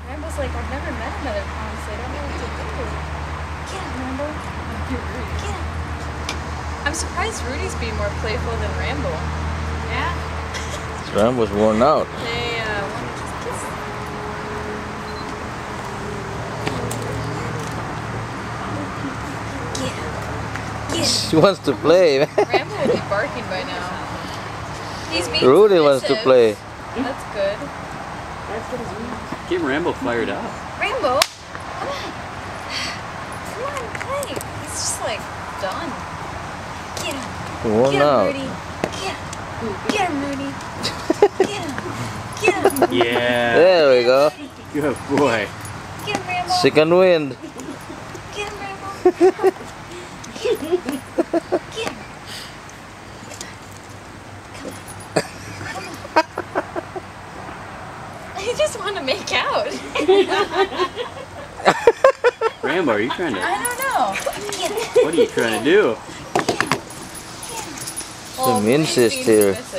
Rambo's like, I've never met another clown, so I don't know what to do. Get him, Rambo. Get him. I'm surprised Rudy's being more playful than Rambo. Yeah? Rambo's worn out. They want to just kiss. Get him. Get him. She wants to play. Rambo would be barking by now. He's being Rudy wants to play. That's good. Get Rambo fired up. Rambo, come on. Come on, play. He's just like done. Get him. Worn Get him, out. Rudy. Get him, Rudy. Get him. Get him. Yeah. There we go. Good boy. Get him, Rambo. Second wind. Get him, Rambo. Get him. Get him. I just want to make out. Rambo, are you trying to... I don't know. What are you trying to do? Some incest here.